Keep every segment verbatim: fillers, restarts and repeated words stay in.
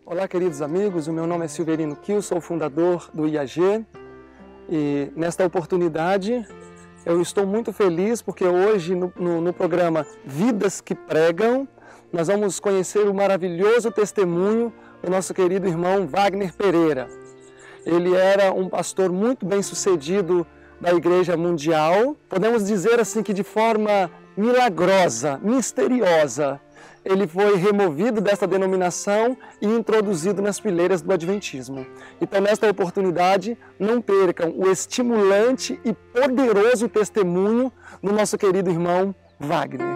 Olá, queridos amigos, o meu nome é Silverino Kiel, sou o fundador do I A G e nesta oportunidade eu estou muito feliz porque hoje no, no, no programa Vidas que Pregam nós vamos conhecer o maravilhoso testemunho do nosso querido irmão Wagner Pereira. Ele era um pastor muito bem sucedido da Igreja Mundial, podemos dizer assim que de forma milagrosa, misteriosa, ele foi removido dessa denominação e introduzido nas fileiras do Adventismo. Então, nesta oportunidade, não percam o estimulante e poderoso testemunho do nosso querido irmão Wagner.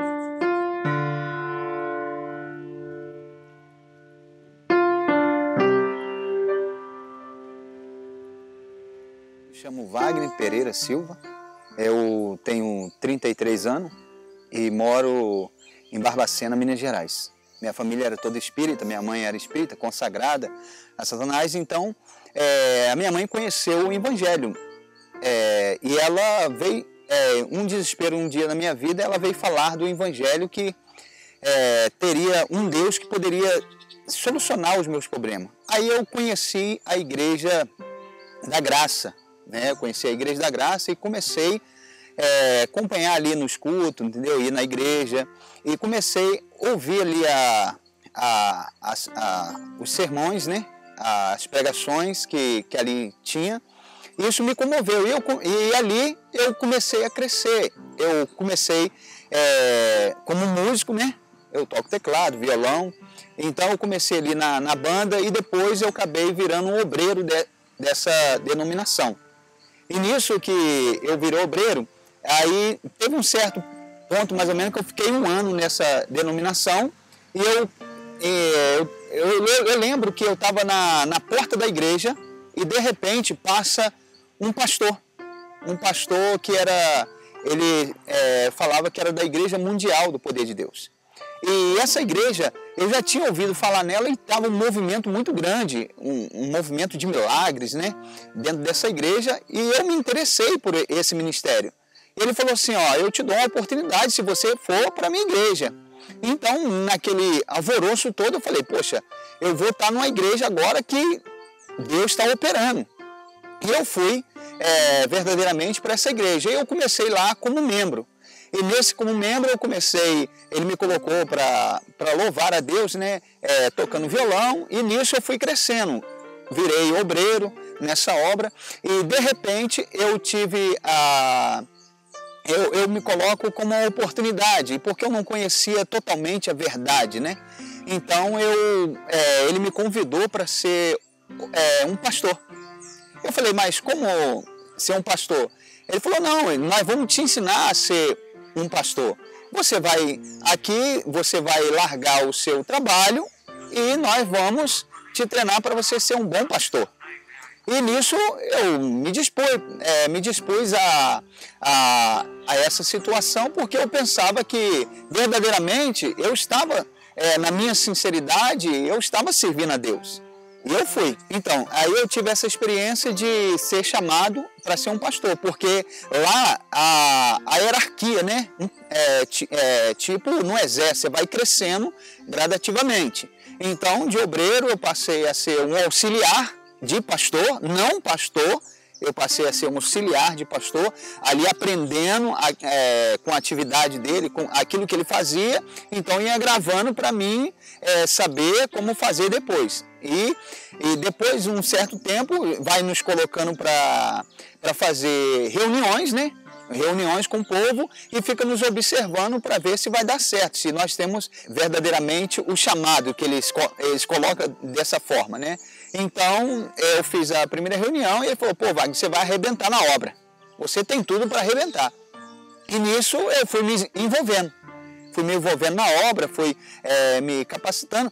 Me chamo Wagner Pereira Silva, eu tenho trinta e três anos e moro em Barbacena, Minas Gerais. Minha família era toda espírita, minha mãe era espírita, consagrada a Satanás, então é, a minha mãe conheceu o Evangelho é, e ela veio, é, um desespero um dia na minha vida, ela veio falar do Evangelho que é, teria um Deus que poderia solucionar os meus problemas. Aí eu conheci a Igreja da Graça, né? Eu conheci a Igreja da Graça e comecei É, acompanhar ali nos cultos, entendeu? Ir na igreja e comecei a ouvir ali a, a, a, a, os sermões, né? As pregações que, que ali tinha. E isso me comoveu e, eu, e ali eu comecei a crescer. Eu comecei é, como músico, né? Eu toco teclado, violão. Então eu comecei ali na, na banda e depois eu acabei virando um obreiro de, dessa denominação. E nisso que eu virei obreiro, aí teve um certo ponto, mais ou menos, que eu fiquei um ano nessa denominação e eu, eu, eu, eu lembro que eu estava na, na porta da igreja e de repente passa um pastor, um pastor que era, ele é, falava que era da Igreja Mundial do Poder de Deus. E essa igreja, eu já tinha ouvido falar nela e estava um movimento muito grande, um, um movimento de milagres, né, dentro dessa igreja, e eu me interessei por esse ministério. Ele falou assim, ó, eu te dou uma oportunidade se você for para a minha igreja. Então, naquele alvoroço todo, eu falei, poxa, eu vou estar numa igreja agora que Deus está operando. E eu fui é, verdadeiramente para essa igreja. E eu comecei lá como membro. E nesse como membro eu comecei, ele me colocou para louvar a Deus, né, é, tocando violão, e nisso eu fui crescendo. Virei obreiro nessa obra e de repente eu tive a... Eu, eu me coloco como uma oportunidade, porque eu não conhecia totalmente a verdade, né? Então eu, é, ele me convidou para ser é, um pastor. Eu falei, mas como ser um pastor? Ele falou, não, nós vamos te ensinar a ser um pastor. Você vai aqui, você vai largar o seu trabalho e nós vamos te treinar para você ser um bom pastor. E nisso eu me dispus, é, me dispus a, a, a essa situação porque eu pensava que verdadeiramente eu estava, é, na minha sinceridade, eu estava servindo a Deus. E eu fui. Então, aí eu tive essa experiência de ser chamado para ser um pastor, porque lá a, a hierarquia, né, é, é, tipo no exército, você vai crescendo gradativamente. Então, de obreiro eu passei a ser um auxiliar de pastor, não pastor, eu passei a ser um auxiliar de pastor, ali aprendendo a, é, com a atividade dele, com aquilo que ele fazia, então ia gravando para mim é, saber como fazer depois. E, e depois de um certo tempo vai nos colocando para fazer reuniões, né? reuniões com o povo e fica nos observando para ver se vai dar certo, se nós temos verdadeiramente o chamado que eles, eles colocam dessa forma, né? Então, eu fiz a primeira reunião e ele falou, pô, Wagner, você vai arrebentar na obra, você tem tudo para arrebentar. E nisso eu fui me envolvendo, fui me envolvendo na obra, fui é, me capacitando.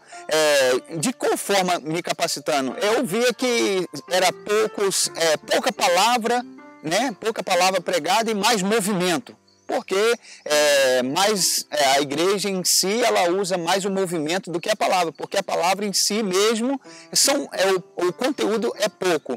É, de qual forma me capacitando? Eu via que era poucos, é, pouca palavra, né? pouca palavra pregada e mais movimento, porque é, mais, é, a igreja em si ela usa mais o movimento do que a palavra, porque a palavra em si mesmo, são, é, o, o conteúdo é pouco.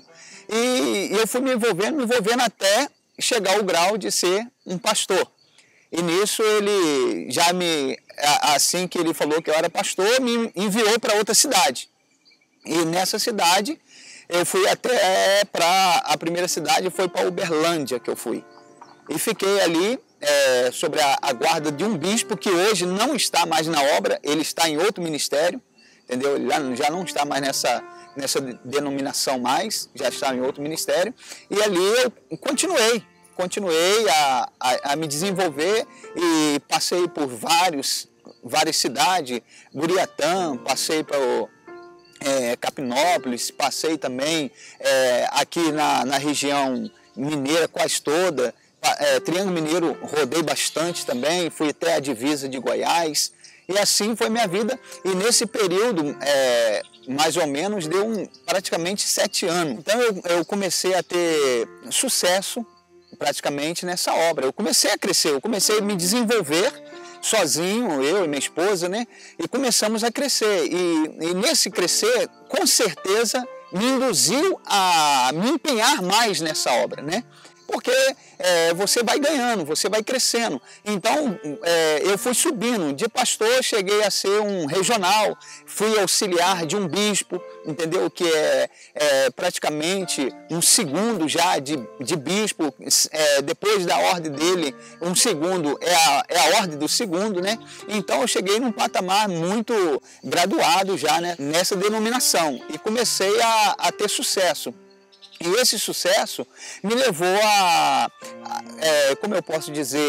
E, e eu fui me envolvendo, me envolvendo até chegar ao grau de ser um pastor. E nisso ele já me, assim que ele falou que eu era pastor, me enviou para outra cidade. E nessa cidade, eu fui até para a primeira cidade, foi para Uberlândia que eu fui. E fiquei ali é, sobre a, a guarda de um bispo que hoje não está mais na obra, ele está em outro ministério, entendeu? Ele já, já não está mais nessa, nessa denominação mais, já está em outro ministério. E ali eu continuei, continuei a, a, a me desenvolver e passei por vários, várias cidades, Buriatã, passei para o É, Capinópolis, passei também é, aqui na, na região mineira quase toda, é, Triângulo Mineiro rodei bastante também, fui até a divisa de Goiás, e assim foi minha vida. E nesse período, é, mais ou menos, deu um, praticamente sete anos. Então eu, eu comecei a ter sucesso praticamente nessa obra. Eu comecei a crescer, eu comecei a me desenvolver sozinho, eu e minha esposa, né? E começamos a crescer. E, e nesse crescer, com certeza, me induziu a me empenhar mais nessa obra, né? Porque é, você vai ganhando, você vai crescendo. Então, é, eu fui subindo. De pastor, cheguei a ser um regional, fui auxiliar de um bispo, entendeu? Que é, é praticamente um segundo já de, de bispo. É, depois da ordem dele, um segundo é a, é a ordem do segundo, né? Então, eu cheguei num patamar muito graduado já, né? Nessa denominação. E comecei a, a ter sucesso. E esse sucesso me levou a, a é, como eu posso dizer,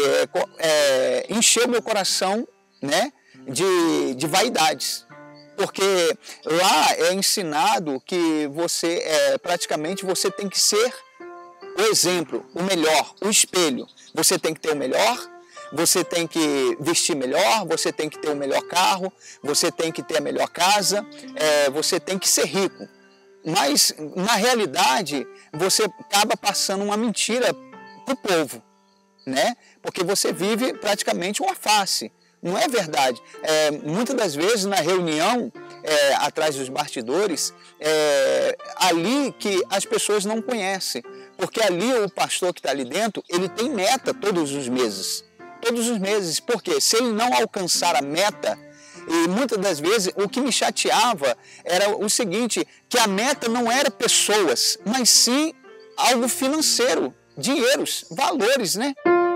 é, encher o meu coração, né, de, de vaidades. Porque lá é ensinado que você, é, praticamente, você tem que ser o exemplo, o melhor, o espelho. Você tem que ter o melhor, você tem que vestir melhor, você tem que ter o melhor carro, você tem que ter a melhor casa, é, você tem que ser rico. Mas, na realidade, você acaba passando uma mentira para o povo, né? Porque você vive praticamente uma face. Não é verdade. É, muitas das vezes, na reunião, é, atrás dos bastidores, é ali que as pessoas não conhecem. Porque ali o pastor que está ali dentro, ele tem meta todos os meses. Todos os meses. Porque se ele não alcançar a meta, e muitas das vezes o que me chateava era o seguinte, que a meta não era pessoas, mas sim algo financeiro, dinheiros, valores, né?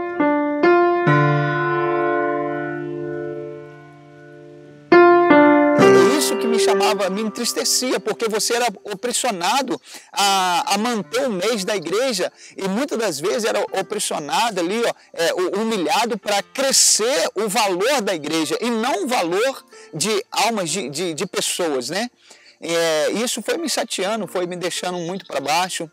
Isso que me chamava, me entristecia, porque você era opressionado a, a manter o mês da igreja e muitas das vezes era opressionado ali, ó, é, humilhado para crescer o valor da igreja e não o valor de almas, de, de, de pessoas, né? É, isso foi me chateando, foi me deixando muito para baixo.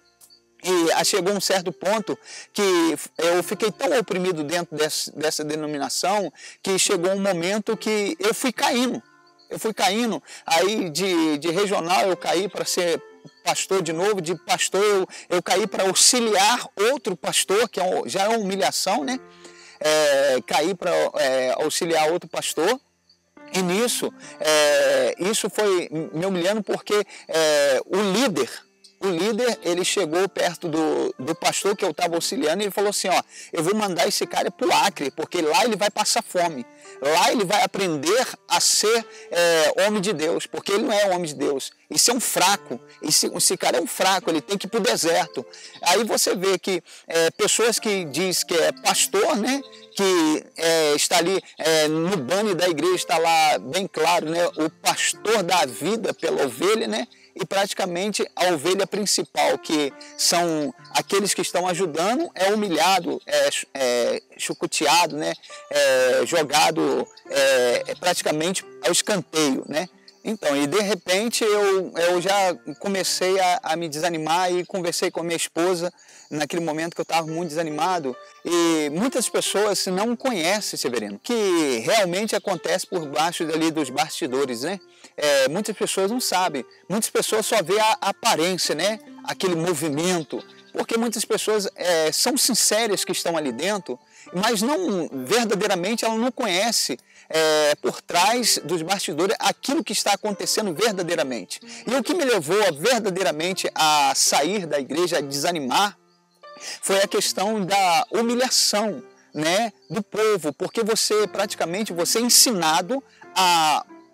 E chegou um certo ponto que eu fiquei tão oprimido dentro dessa, dessa denominação que chegou um momento que eu fui caindo. Eu fui caindo, aí de, de regional eu caí para ser pastor de novo, de pastor eu, eu caí para auxiliar outro pastor, que é um, já é uma humilhação, né? É, caí para é, auxiliar outro pastor. E nisso, é, isso foi me humilhando porque é, o líder, o líder, ele chegou perto do, do pastor que eu estava auxiliando e ele falou assim, ó, eu vou mandar esse cara para o Acre, porque lá ele vai passar fome. Lá ele vai aprender a ser é, homem de Deus, porque ele não é homem de Deus. Isso é um fraco, esse, esse cara é um fraco, ele tem que ir para o deserto. Aí você vê que é, pessoas que diz que é pastor, né, que é, está ali é, no banner da igreja, está lá bem claro, né, o pastor dá a vida pela ovelha, né, e praticamente a ovelha principal, que são aqueles que estão ajudando, é humilhado, é, é chucoteado, né, é, jogado é, praticamente ao escanteio, né. Então, e de repente eu, eu já comecei a, a me desanimar e conversei com a minha esposa naquele momento que eu estava muito desanimado. E muitas pessoas não conhecem, Severino, que realmente acontece por baixo ali dos bastidores, né? É, muitas pessoas não sabem, muitas pessoas só vê a aparência, né? Aquele movimento, porque muitas pessoas é, são sinceras que estão ali dentro, mas não verdadeiramente ela não conhece é, por trás dos bastidores aquilo que está acontecendo verdadeiramente. E o que me levou a, verdadeiramente a sair da igreja, a desanimar, foi a questão da humilhação, né, do povo, porque você praticamente você é ensinado a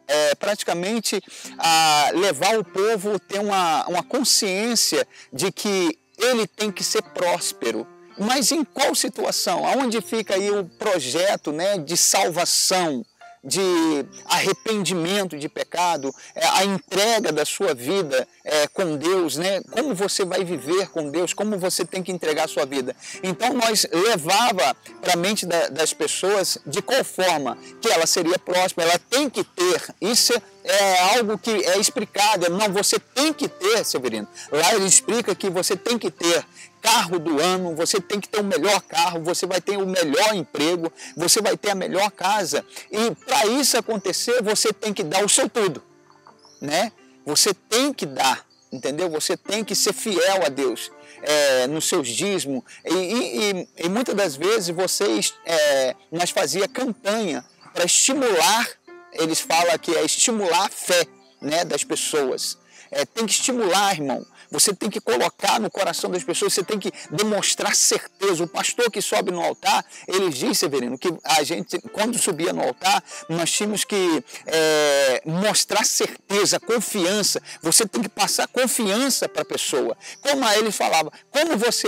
é, praticamente a levar o povo a ter uma, uma consciência de que ele tem que ser próspero. Mas em qual situação? Aonde fica aí o projeto, né, de salvação, de arrependimento de pecado, a entrega da sua vida é, com Deus, né? Como você vai viver com Deus, como você tem que entregar a sua vida. Então nós levava para a mente da, das pessoas de qual forma que ela seria próspera, ela tem que ter. Isso é algo que é explicado, não, você tem que ter, Severino. Lá ele explica que você tem que ter carro do ano, você tem que ter o melhor carro, você vai ter o melhor emprego, você vai ter a melhor casa. E para isso acontecer, você tem que dar o seu tudo, né? Você tem que dar, entendeu? Você tem que ser fiel a Deus é, nos seus dízimos. E, e, e muitas das vezes vocês, é, nós fazia campanha para estimular, eles falam que é estimular a fé, né, das pessoas. É, tem que estimular, irmão. Você tem que colocar no coração das pessoas, você tem que demonstrar certeza. O pastor que sobe no altar, ele diz, Severino, que a gente, quando subia no altar, nós tínhamos que é, mostrar certeza, confiança. Você tem que passar confiança para a pessoa. Como ele falava, como você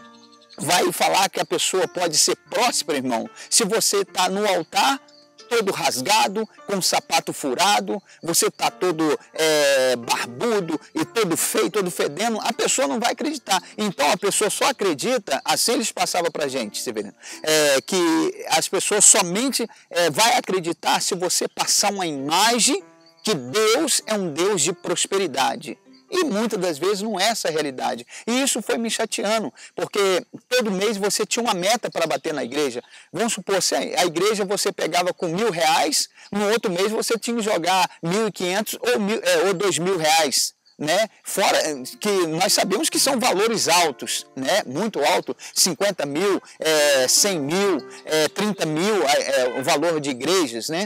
vai falar que a pessoa pode ser próspera, irmão, se você está no altar todo rasgado, com o sapato furado, você está todo é, barbudo e todo feio, todo fedendo, a pessoa não vai acreditar. Então a pessoa só acredita, assim eles passavam para a gente, Severino, é, que as pessoas somente é, vai acreditar se você passar uma imagem que Deus é um Deus de prosperidade. E muitas das vezes não é essa a realidade. E isso foi me chateando, porque todo mês você tinha uma meta para bater na igreja. Vamos supor, se a igreja você pegava com mil reais, no outro mês você tinha que jogar mil e quinhentos ou, mil, é, ou dois mil reais. Né? Fora que nós sabemos que são valores altos, né? Muito alto, cinquenta mil, é, cem mil, é, trinta mil, é, o valor de igrejas, né?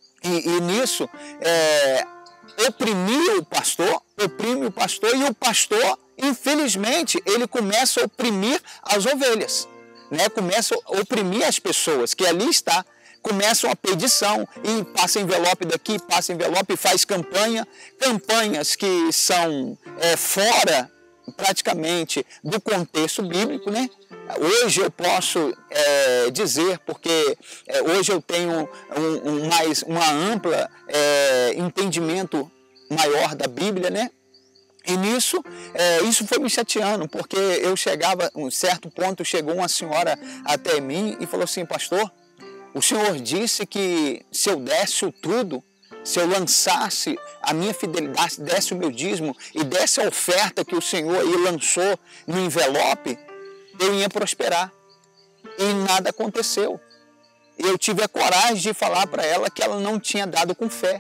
E, e nisso, é, oprimir o pastor, oprime o pastor e o pastor, infelizmente, ele começa a oprimir as ovelhas, né? Começa a oprimir as pessoas que ali está, começam a pedição e passa envelope daqui, passa envelope e faz campanha, campanhas que são é, fora praticamente do contexto bíblico, né? Hoje eu posso é, dizer, porque é, hoje eu tenho um, um mais, uma ampla é, entendimento maior da Bíblia, né? E nisso, é, isso foi me chateando, porque eu chegava, um certo ponto, chegou uma senhora até mim e falou assim, pastor, o senhor disse que se eu desse o tudo, se eu lançasse a minha fidelidade, desse o meu dízimo e desse a oferta que o Senhor aí lançou no envelope, eu ia prosperar. E nada aconteceu. Eu tive a coragem de falar para ela que ela não tinha dado com fé,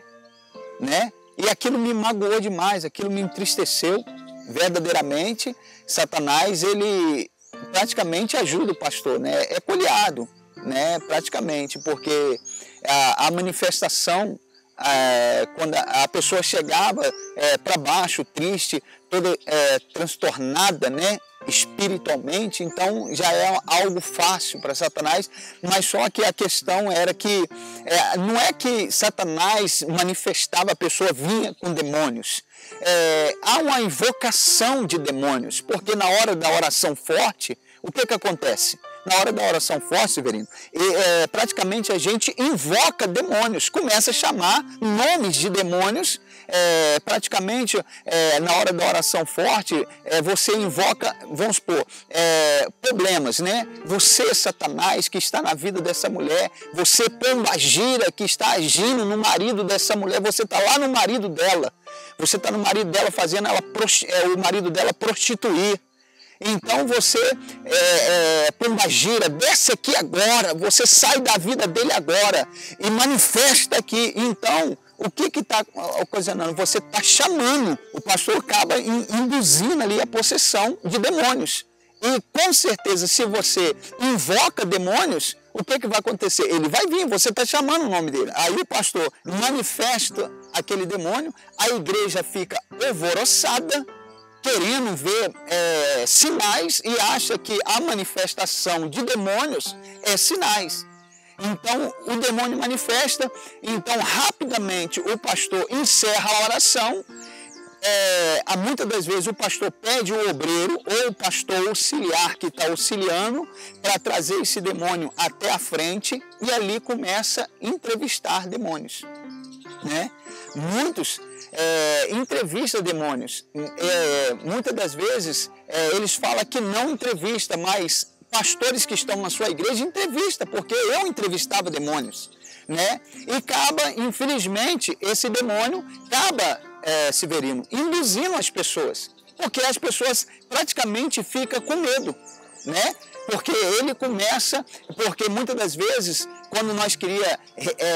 né? E aquilo me magoou demais, aquilo me entristeceu verdadeiramente. Satanás, ele praticamente ajuda o pastor, né? É colhado, né? Praticamente, porque a, a manifestação, é, quando a, a pessoa chegava é, para baixo, triste, toda é, transtornada, né? Espiritualmente, então já é algo fácil para Satanás, mas só que a questão era que é, não é que Satanás manifestava, a pessoa vinha com demônios, é, há uma invocação de demônios, porque na hora da oração forte, o que que acontece? Na hora da oração forte, Severino, e, é, praticamente a gente invoca demônios, começa a chamar nomes de demônios, é, praticamente é, na hora da oração forte, é, você invoca, vamos supor, é, problemas, né? Você, Satanás, que está na vida dessa mulher, você, pombagira, que está agindo no marido dessa mulher, você está lá no marido dela, você está no marido dela fazendo ela, é, o marido dela prostituir. Então você, é, é, pombagira, desce aqui agora, você sai da vida dele agora e manifesta aqui. Então, o que que está ocasionando? Você está chamando, o pastor acaba induzindo ali a possessão de demônios. E com certeza, se você invoca demônios, o que que vai acontecer? Ele vai vir, você está chamando o nome dele. Aí o pastor manifesta aquele demônio, a igreja fica alvoroçada, querendo ver é, sinais e acha que a manifestação de demônios é sinais. Então o demônio manifesta, então rapidamente o pastor encerra a oração. É, muitas das vezes o pastor pede o obreiro ou o pastor auxiliar que está auxiliando para trazer esse demônio até a frente e ali começa a entrevistar demônios, né? Muitos é, entrevistam demônios, é, muitas das vezes é, eles falam que não entrevista, mas pastores que estão na sua igreja entrevista, porque eu entrevistava demônios, né? E acaba, infelizmente, esse demônio acaba É, Severino, induzindo as pessoas, porque as pessoas praticamente ficam com medo, né? Porque ele começa, porque muitas das vezes, quando nós queria é,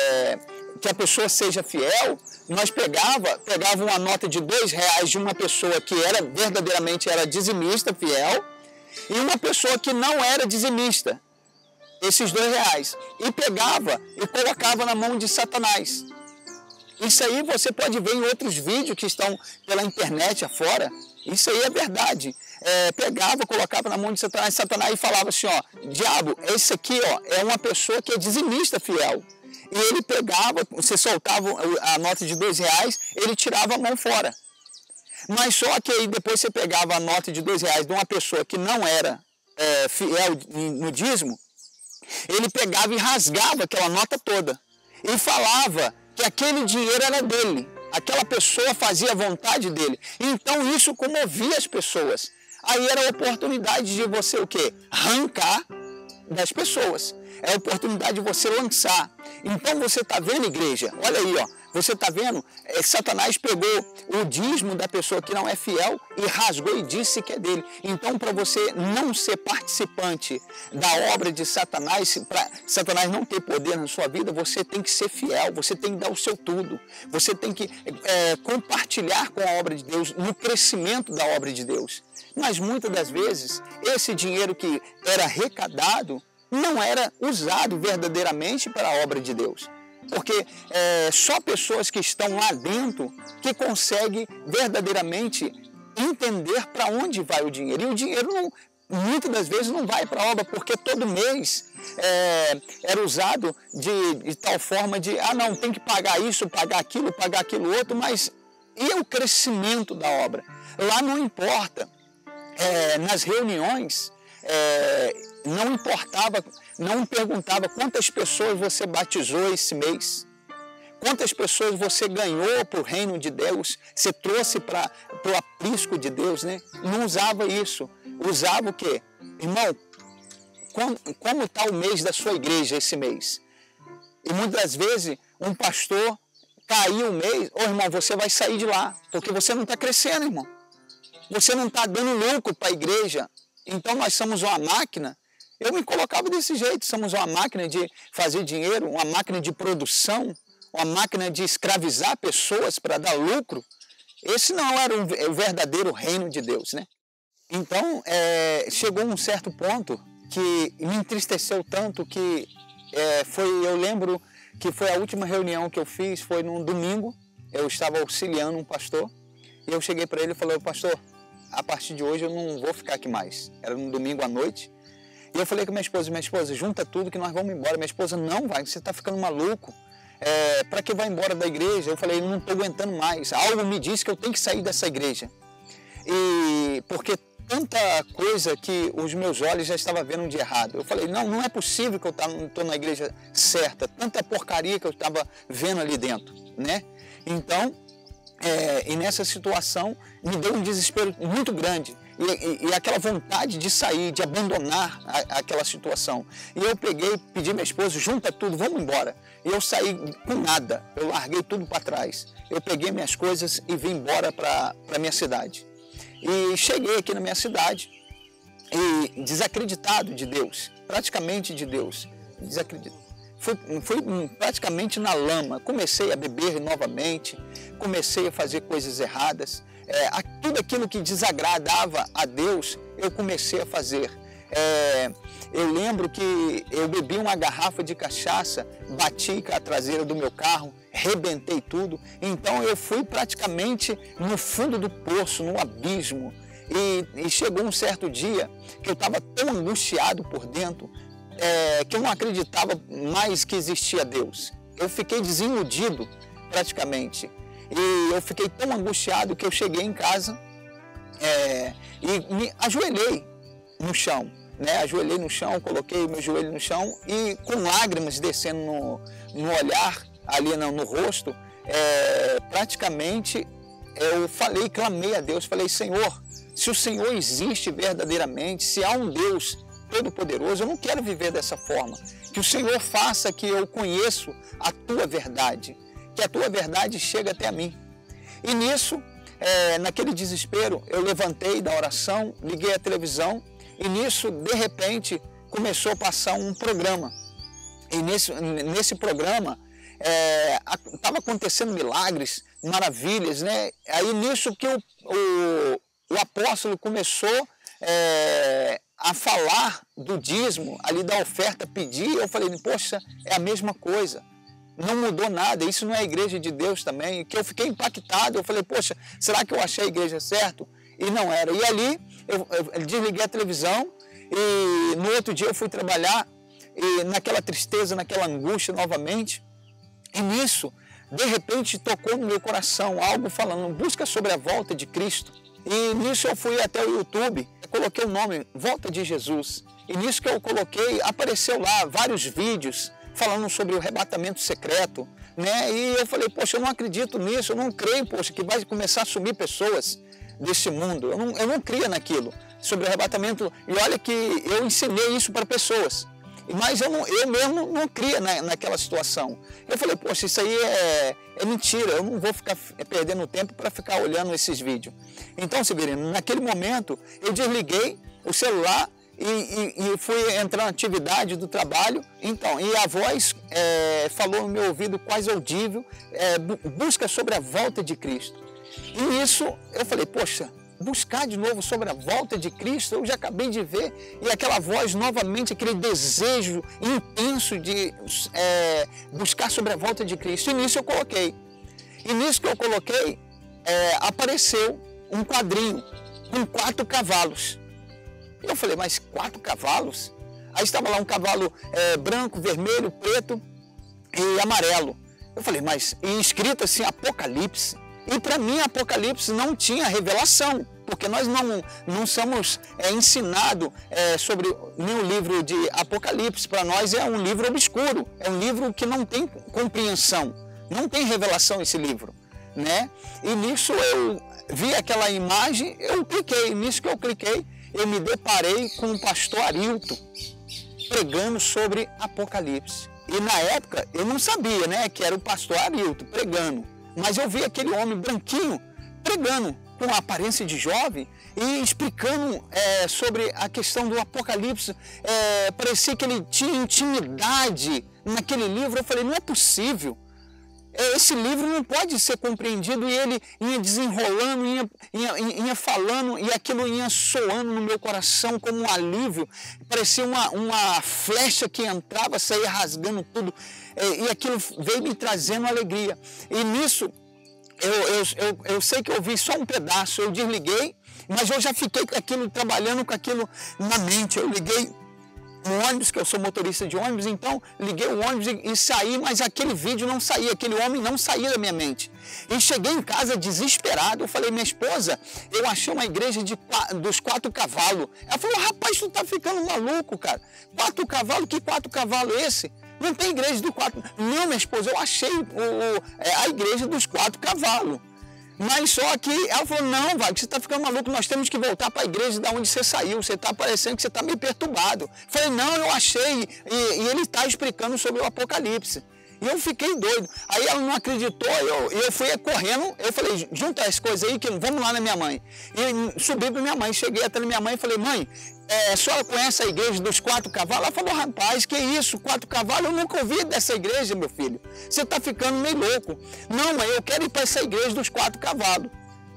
que a pessoa seja fiel, nós pegava, pegava uma nota de dois reais de uma pessoa que era verdadeiramente era dizimista, fiel, e uma pessoa que não era dizimista, esses dois reais, e pegava e colocava na mão de Satanás. Isso aí você pode ver em outros vídeos que estão pela internet afora. Isso aí é verdade. É, pegava, colocava na mão de Satanás, Satanás e falava assim, ó, diabo, esse aqui ó, é uma pessoa que é dizimista fiel. E ele pegava, você soltava a nota de dois reais, ele tirava a mão fora. Mas só que aí depois você pegava a nota de dois reais de uma pessoa que não era é, fiel no dízimo, ele pegava e rasgava aquela nota toda. E falava que aquele dinheiro era dele, aquela pessoa fazia a vontade dele. Então isso comovia as pessoas. Aí era a oportunidade de você o quê? Arrancar das pessoas. É a oportunidade de você lançar. Então você está vendo, igreja? Olha aí, ó. Você está vendo? É, Satanás pegou o dízimo da pessoa que não é fiel e rasgou e disse que é dele. Então, para você não ser participante da obra de Satanás, para Satanás não ter poder na sua vida, você tem que ser fiel, você tem que dar o seu tudo. Você tem que é, compartilhar com a obra de Deus, no crescimento da obra de Deus. Mas muitas das vezes, esse dinheiro que era arrecadado não era usado verdadeiramente para a obra de Deus. Porque é, só pessoas que estão lá dentro que conseguem verdadeiramente entender para onde vai o dinheiro. E o dinheiro não, muitas das vezes não vai para a obra, porque todo mês é, era usado de, de tal forma de, ah não, tem que pagar isso, pagar aquilo, pagar aquilo outro, mas e o crescimento da obra? Lá não importa. É, nas reuniões, é, não importava, não perguntava quantas pessoas você batizou esse mês, quantas pessoas você ganhou para o reino de Deus, você trouxe para o aprisco de Deus, né? Não usava isso, usava o quê? Irmão, como está o mês da sua igreja esse mês? E muitas das vezes um pastor caiu o mês, ô irmão, você vai sair de lá, porque você não está crescendo, irmão. Você não está dando lucro para a igreja. Então nós somos uma máquina. Eu me colocava desse jeito. Somos uma máquina de fazer dinheiro, uma máquina de produção, uma máquina de escravizar pessoas para dar lucro. Esse não era o verdadeiro reino de Deus, né? Então é, chegou um certo ponto que me entristeceu tanto que é, foi, eu lembro que foi a última reunião que eu fiz, foi num domingo. Eu estava auxiliando um pastor e eu cheguei para ele e falei, pastor, a partir de hoje eu não vou ficar aqui mais. Era um domingo à noite. E eu falei com minha esposa, minha esposa, junta tudo que nós vamos embora. Minha esposa, não, vai, você está ficando maluco. É, para que vai embora da igreja? Eu falei, eu não estou aguentando mais. Algo me diz que eu tenho que sair dessa igreja. E porque tanta coisa que os meus olhos já estavam vendo de errado. Eu falei, não, não é possível que eu estou na igreja certa. Tanta porcaria que eu estava vendo ali dentro, né? Então, É, e nessa situação me deu um desespero muito grande e, e, e aquela vontade de sair, de abandonar a, aquela situação. E eu peguei, pedi minha esposa, junta tudo, vamos embora. E eu saí com nada, eu larguei tudo para trás. Eu peguei minhas coisas e vim embora para a minha cidade. E cheguei aqui na minha cidade e desacreditado de Deus, praticamente de Deus, desacreditado. Fui, fui praticamente na lama, comecei a beber novamente, comecei a fazer coisas erradas, é, a, tudo aquilo que desagradava a Deus, eu comecei a fazer. É, eu lembro que eu bebi uma garrafa de cachaça, bati com a traseira do meu carro, rebentei tudo, então eu fui praticamente no fundo do poço, no abismo, e, e chegou um certo dia que eu estava tão angustiado por dentro, é, que eu não acreditava mais que existia Deus. Eu fiquei desiludido, praticamente. E eu fiquei tão angustiado que eu cheguei em casa é, e me ajoelhei no chão. Né? Ajoelhei no chão, coloquei meu joelho no chão e com lágrimas descendo no, no olhar, ali no, no rosto, é, praticamente eu falei, clamei a Deus, falei, Senhor, se o Senhor existe verdadeiramente, se há um Deus Todo-Poderoso, eu não quero viver dessa forma. Que o Senhor faça que eu conheça a Tua verdade, que a Tua verdade chegue até a mim. E nisso, é, naquele desespero, eu levantei da oração, liguei a televisão e nisso, de repente, começou a passar um programa. E nesse, nesse programa, estava é, acontecendo milagres, maravilhas, né? Aí nisso que o, o, o apóstolo começou é, a falar do dízimo, ali da oferta, pedir, eu falei, poxa, é a mesma coisa, não mudou nada, isso não é a igreja de Deus também, que eu fiquei impactado, eu falei, poxa, será que eu achei a igreja certa? E não era, e ali eu, eu desliguei a televisão e no outro dia eu fui trabalhar e naquela tristeza, naquela angústia novamente, e nisso, de repente tocou no meu coração algo falando, busca sobre a volta de Cristo. E nisso eu fui até o YouTube, coloquei o nome Volta de Jesus. E nisso que eu coloquei, apareceu lá vários vídeos falando sobre o arrebatamento secreto, né? E eu falei, poxa, eu não acredito nisso, eu não creio, poxa, que vai começar a sumir pessoas desse mundo. Eu não, eu não cria naquilo, sobre o arrebatamento. E olha que eu ensinei isso para pessoas. Mas eu, não, eu mesmo não cria na, naquela situação. Eu falei, poxa, isso aí é, é mentira, eu não vou ficar perdendo tempo para ficar olhando esses vídeos. Então, Severino, naquele momento, eu desliguei o celular e, e, e fui entrar na atividade do trabalho. Então, e a voz é, falou no meu ouvido quase audível, é, busca sobre a volta de Cristo. E nisso, eu falei, poxa, buscar de novo sobre a volta de Cristo, eu já acabei de ver, e aquela voz novamente, aquele desejo intenso de é, buscar sobre a volta de Cristo. E nisso eu coloquei. E nisso que eu coloquei, é, apareceu um quadrinho com quatro cavalos. Eu falei, mas quatro cavalos? Aí estava lá um cavalo é, branco, vermelho, preto e amarelo. Eu falei, mas e escrito assim, Apocalipse. E para mim, Apocalipse não tinha revelação, porque nós não, não somos é, ensinados é, sobre nenhum livro de Apocalipse. Para nós é um livro obscuro, é um livro que não tem compreensão, não tem revelação esse livro, né? E nisso eu vi aquela imagem, eu cliquei, nisso que eu cliquei, eu me deparei com o pastor Arilton pregando sobre Apocalipse. E na época eu não sabia, né, que era o pastor Arilton pregando. Mas eu vi aquele homem branquinho pregando com a aparência de jovem e explicando é, sobre a questão do Apocalipse. É, parecia que ele tinha intimidade naquele livro. Eu falei, não é possível. Esse livro não pode ser compreendido. E ele ia desenrolando, ia, ia, ia falando e aquilo ia soando no meu coração como um alívio. Parecia uma, uma flecha que entrava, saía rasgando tudo. E aquilo veio me trazendo alegria. E nisso, eu, eu, eu, eu sei que eu vi só um pedaço, eu desliguei, mas eu já fiquei com aquilo, trabalhando com aquilo na mente. Eu liguei no ônibus, que eu sou motorista de ônibus, então liguei o ônibus e, e saí, mas aquele vídeo não saía, aquele homem não saía da minha mente. E cheguei em casa desesperado, eu falei, minha esposa, eu achei uma igreja de, dos quatro cavalos. Ela falou, rapaz, tu tá ficando maluco, cara. Quatro cavalos? Que quatro cavalos é esse? Não tem igreja dos quatro. Não, minha esposa, eu achei o, o, a igreja dos quatro cavalos. Mas só que ela falou, não, Wagner, você está ficando maluco, nós temos que voltar para a igreja de onde você saiu, você está parecendo que você está meio perturbado. Falei, não, eu achei, e, e ele está explicando sobre o Apocalipse. E eu fiquei doido. Aí ela não acreditou, eu, eu fui correndo, eu falei, junta as coisas aí, que vamos lá na minha mãe. E subi para minha mãe, cheguei até na minha mãe e falei, mãe, é, a senhora conhece a igreja dos quatro cavalos? Ela falou, rapaz, que isso, quatro cavalos? Eu nunca ouvi dessa igreja, meu filho. Você está ficando meio louco. Não, mãe, eu quero ir para essa igreja dos quatro cavalos.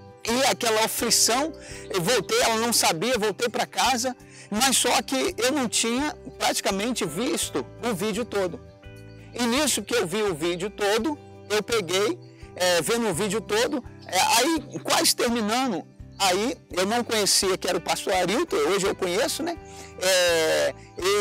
E aquela aflição, eu voltei, ela não sabia, voltei para casa, mas só que eu não tinha praticamente visto o vídeo todo. E nisso que eu vi o vídeo todo, eu peguei, é, vendo o vídeo todo, é, aí quase terminando, Aí eu não conhecia que era o pastor Arilton, hoje eu conheço, né? É,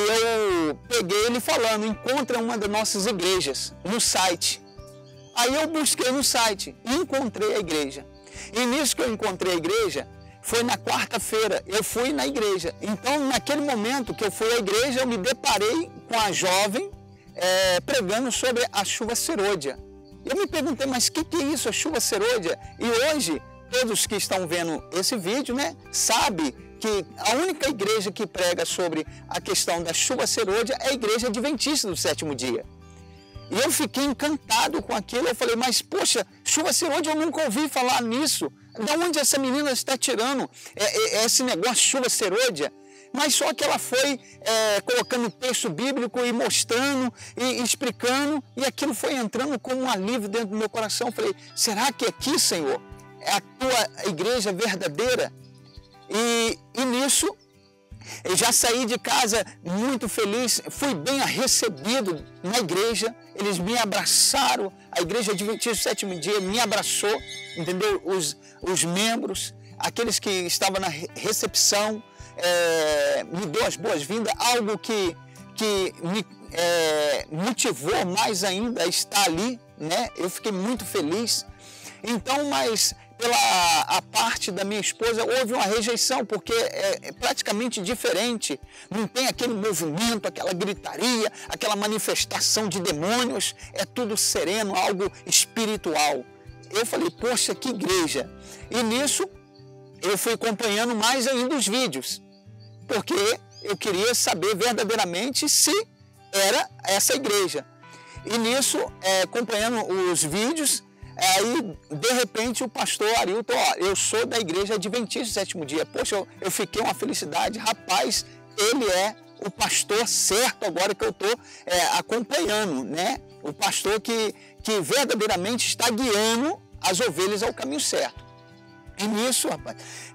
eu peguei ele falando, encontra uma das nossas igrejas no site. Aí eu busquei no site e encontrei a igreja. E nisso que eu encontrei a igreja, foi na quarta-feira, eu fui na igreja. Então, naquele momento que eu fui à igreja, eu me deparei com a jovem é, pregando sobre a chuva serôdia. Eu me perguntei, mas o que, que é isso, a chuva serôdia? E hoje, todos que estão vendo esse vídeo, né, sabem que a única igreja que prega sobre a questão da chuva serôdia é a igreja adventista do sétimo dia. E eu fiquei encantado com aquilo, eu falei, mas poxa, chuva serôdia, eu nunca ouvi falar nisso. De onde essa menina está tirando esse negócio de chuva serôdia? Mas só que ela foi é, colocando texto bíblico e mostrando e explicando, e aquilo foi entrando como um alívio dentro do meu coração. Eu falei, será que aqui, Senhor, é a tua igreja verdadeira? E, e nisso, eu já saí de casa muito feliz, fui bem recebido na igreja, eles me abraçaram, a igreja adventista do sétimo dia me abraçou, entendeu? Os, os membros, aqueles que estavam na recepção, é, me deu as boas-vindas, algo que, que me é, motivou mais ainda a estar ali, né? Eu fiquei muito feliz. Então, mas pela a parte da minha esposa houve uma rejeição, porque é, é praticamente diferente, não tem aquele movimento, aquela gritaria, aquela manifestação de demônios, é tudo sereno, algo espiritual. Eu falei, poxa, que igreja! E nisso eu fui acompanhando mais ainda os vídeos, porque eu queria saber verdadeiramente se era essa igreja. E nisso, é, acompanhando os vídeos, aí, de repente, o pastor Arilton, ó, eu sou da igreja adventista do sétimo dia. Poxa, eu, eu fiquei uma felicidade. Rapaz, ele é o pastor certo agora que eu estou é, acompanhando, né? O pastor que, que verdadeiramente está guiando as ovelhas ao caminho certo. E nisso, rapaz,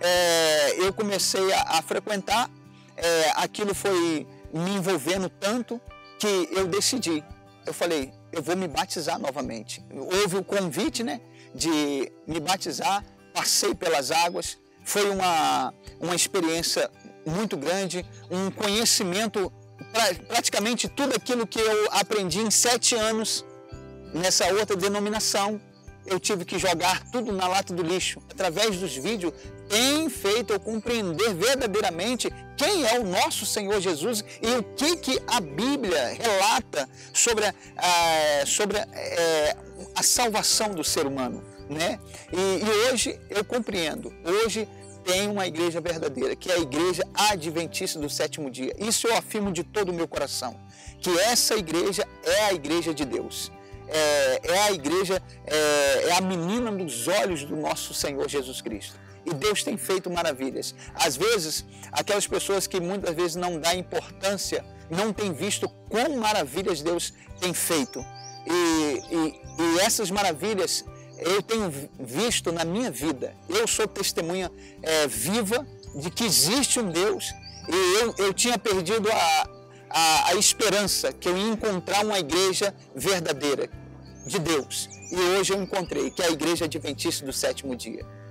é, eu comecei a, a frequentar, é, aquilo foi me envolvendo tanto que eu decidi. Eu falei, eu vou me batizar novamente. Houve o convite, né, de me batizar, passei pelas águas, foi uma, uma experiência muito grande, um conhecimento, pra, praticamente tudo aquilo que eu aprendi em sete anos nessa outra denominação, eu tive que jogar tudo na lata do lixo. Através dos vídeos, tem feito eu compreender verdadeiramente quem é o nosso Senhor Jesus e o que, que a Bíblia relata sobre a, a, sobre a, a salvação do ser humano, né? E, e hoje eu compreendo, hoje tem uma igreja verdadeira, que é a igreja adventista do sétimo dia. Isso eu afirmo de todo o meu coração, que essa igreja é a igreja de Deus. É, é a igreja, é, é a menina dos olhos do nosso Senhor Jesus Cristo. E Deus tem feito maravilhas. Às vezes, aquelas pessoas que muitas vezes não dão importância, não têm visto quão maravilhas Deus tem feito. E, e, e essas maravilhas eu tenho visto na minha vida. Eu sou testemunha é, viva de que existe um Deus. E eu, eu tinha perdido a, a, a esperança que eu ia encontrar uma igreja verdadeira de Deus. E hoje eu encontrei, que é a igreja adventista do sétimo dia.